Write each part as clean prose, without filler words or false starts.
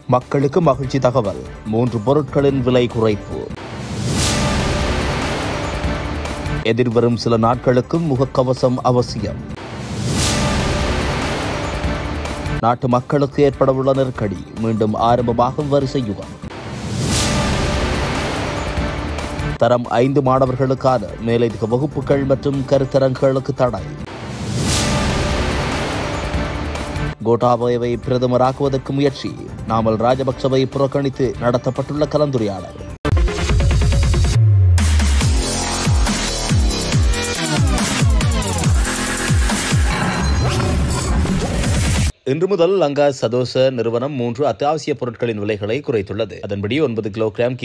மக்களுக்கு மகிழ்ச்சி தகவல். 3 பொருட்களின் விலை குறைப்பு. எதிர்வரும் சில நாட்களுக்கு முகக்கவசம் அவசியம். நாட்டு மக்களுக்கு ஏற்படவுள்ள நெருக்கடி மீண்டும் ஆரம்பமாகும் வரிசை யுகம். தரம் 5 மாணவர்களுக்கான மேலதிக வகுப்புகள் மற்றும் கருத்தரங்குகளுக்கு தடை. கோட்டாபயவை பிரதமராக்குவதற்கு முயற்சி. நாமல் ராஜபக்சவை புறக்கணித்து நடத்தப்பட்டுள்ள கலந்துரையாடல். இன்று முதல் லங்கா சதோச நிறுவனம் 3 அத்தியாவசிய பொருட்களின் விலைகளை குறைத்துள்ளது. அதன்படி 9 கிலோகிராம்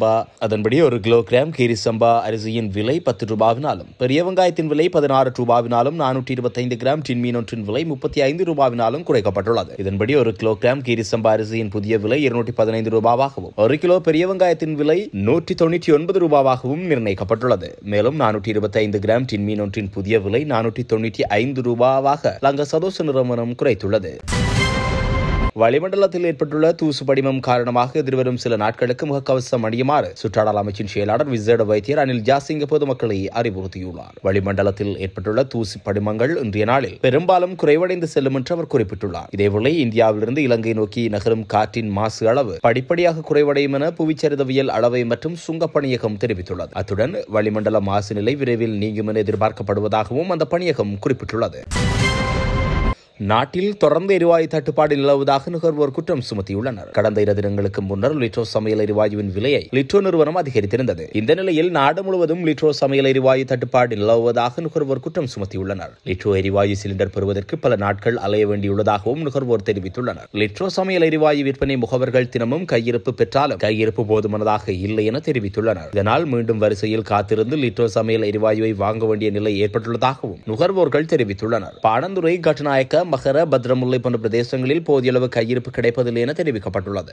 கீரி சம்பா அரிசியின் விலை 10 ரூபாவினாலும், பெரிய வெங்காயத்தின் விலை 16 ரூபாவினாலும், 425 கிராம் டின் மீன் ஒன்றின் விலை 35 ரூபாவினாலும் குறைக்கப்பட்டுள்ளது. இதன்படி 1 கிலோகிராம் கீரி சம்பா அரிசியின் புதிய விலை 215 ரூபாவாகவும், 1 கிலோ பெரிய வெங்காயத்தின் விலை 199 ரூபாவாகவும் நிர்ணயிக்கப்பட்டுள்ளது. மேலும் 425 கிராம் டின் மீன் ஒன்றின் புதிய விலை 495 ரூபாவாக லங்கா சதோச நிறுவனம் குறைத்துள்ளது. வளிமண்டலத்தில் ஏற்பட்டுள்ள தூசு படிமம் காரணமாக எதிர்வரும் சில நாட்களுக்கு முகக்கவசம் அணியுமாறு சுற்றாடல் அமைச்சின் செயலாளர் விசேட வைத்தியர் அனில் ஜாசிங்க பொதுமக்களை அறிவுறுத்தியுள்ளார். வளிமண்டலத்தில் ஏற்பட்டுள்ள தூசு படிமங்கள் இன்றைய நாளில் பெரும்பாலும் குறைவடைந்து செல்லும் என்று அவர் குறிப்பிட்டுள்ளார். இதேவேளை இந்தியாவிலிருந்து இலங்கை நோக்கி நகரும் காற்றின் மாசு அளவு படிப்படியாக குறைவடையும் என புவிச்சரிதவியல் அளவை மற்றும் சுங்கப்பணியகம் தெரிவித்துள்ளது. அத்துடன் வளிமண்டல மாசு நிலை விரைவில் நீங்கும் என எதிர்பார்க்கப்படுவதாகவும் அந்த பணியகம் குறிப்பிட்டுள்ளது. நாட்டில் தொடர்ந்து எரிவாயு தட்டுப்பாடு நிலவுவதாக நுகர்வோர் குற்றம் சுமத்தியுள்ளனர். கடந்த 2 தினங்களுக்கு முன்னர் லிட்ரோ சமையல் எரிவாயுவின் விலையை லிட்ரோ நிறுவனம் அதிகரித்திருந்தது. இந்த நிலையில் நாடு முழுவதும் லிட்ரோ சமையல் எரிவாயு தட்டுப்பாடு நிலவுவதாக நுகர்வோர் குற்றம் சுமத்தியுள்ளனர். லிட்ரோ எரிவாயு சிலிண்டர் பெறுவதற்கு பல நாட்கள் அலைய வேண்டியுள்ளதாகவும் நுகர்வோர் தெரிவித்துள்ளனர். லிட்ரோ சமையல் எரிவாயு விற்பனை முகவர்கள் தினமும் கையிருப்பு பெற்றாலும் கையிருப்பு போதுமானதாக இல்லை என தெரிவித்துள்ளனர். இதனால் மீண்டும் வரிசையில் காத்திருந்து லிட்ரோ சமையல் எரிவாயுவை வாங்க வேண்டிய நிலை ஏற்பட்டுள்ளதாகவும் நுகர்வோர்கள் தெரிவித்துள்ளனர். பாணந்துறை, கட்டுநாயக்க, மகர, பத்ரமுல்லை போன்ற பிரதேசங்களில் போதிய அளவு கையிருப்பு கிடைப்பதில்லை என தெரிவிக்கப்பட்டுள்ளது.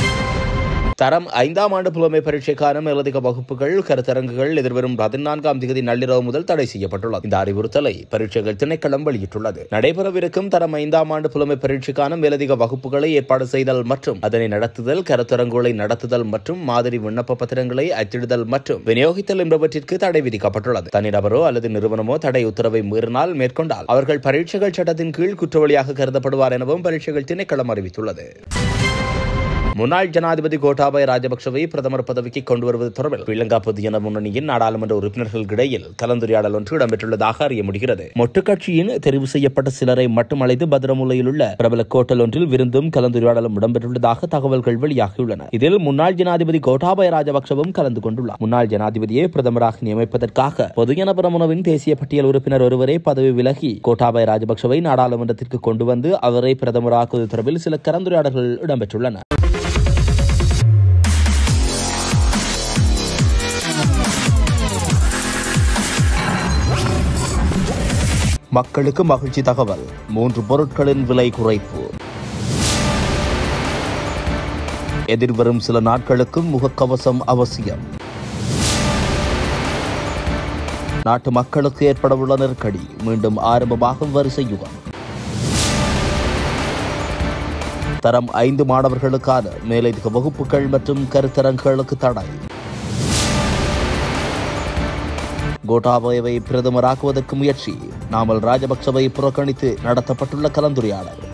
தரம் 5ஆம் ஆண்டு புலமை பரீட்சைக்கான மேலதிக வகுப்புகள், கருத்தரங்குகள் எதிர்வரும் 14ஆம் தேதி நள்ளிரவு முதல் தடை செய்யப்பட்டுள்ளது. இந்த அறிவுறுத்தலை பரீட்சைகள் திணைக்களம் வெளியிட்டுள்ளது. நடைபெறவிருக்கும் தரம் 5ஆம் ஆண்டு புலமை பரீட்சைக்கான மேலதிக வகுப்புகளை ஏற்பாடு செய்தல் மற்றும் அதனை நடத்துதல், கருத்தரங்குகளை நடத்துதல் மற்றும் மாதிரி விண்ணப்ப பத்திரங்களை அச்சிடுதல் மற்றும் விநியோகித்தல் என்பவற்றிற்கு தடை விதிக்கப்பட்டுள்ளது. தனிநபரோ அல்லது நிறுவனமோ தடை உத்தரவை மீறினால் மேற்கொண்டால் அவர்கள் பரீட்சைகள் சட்டத்தின் கீழ் குற்றவாளியாக கருதப்படுவார் எனவும் பரீட்சைகள் திணைக்களம் அறிவித்துள்ளது. முன்னாள் ஜனாதிபதி கோட்டாபய ராஜபக்சவை பிரதமர் பதவிக்கு கொண்டு வருவது தொடர்பில் ஸ்ரீலங்கா பொதுஜன முன்னணியின் நாடாளுமன்ற உறுப்பினர்களுக்கிடையில் கலந்துரையாடல் ஒன்று இடம்பெற்றுள்ளதாக அறிய முடிகிறது. மொட்டு கட்சியின் தெரிவு செய்யப்பட்ட சிலரை மட்டும் அழைத்து பத்ரமுல்லையில் உள்ள பிரபல கோட்டல் ஒன்றில் விருந்தும் கலந்துரையாடலும் இடம்பெற்றுள்ளதாக தகவல்கள் வெளியாகியுள்ளன. இதில் முன்னாள் ஜனாதிபதி கோட்டாபய ராஜபக்சவும் கலந்து கொண்டுள்ளார். முன்னாள் ஜனாதிபதியை பிரதமராக நியமிப்பதற்காக பொதுஜன பெரமுனவின் தேசிய பட்டியல் உறுப்பினர் ஒருவரை பதவி விலகி கோட்டாபய ராஜபக்சவை நாடாளுமன்றத்திற்கு கொண்டு வந்து அவரை பிரதமராக்குவது தொடர்பில் சில கலந்துரையாடல்கள் இடம்பெற்றுள்ளன. மக்களுக்கு மகிழ்ச்சி தகவல். 3 பொருட்களின் விலை குறைப்பு. எதிர்வரும் சில நாட்களுக்கு முகக்கவசம் அவசியம். நாட்டு மக்களுக்கு ஏற்படவுள்ள நெருக்கடி மீண்டும் ஆரம்பமாகும் வரிசை யுகம். தரம் 5 மாணவர்களுக்கான மேலதிக வகுப்புகள் மற்றும் கருத்தரங்குகளுக்கு தடை. கோட்டாபயவை பிரதமராக்குவதற்கு முயற்சி. நாமல் ராஜபக்சவை புறக்கணித்து நடத்தப்பட்டுள்ள கலந்துரையாடல்.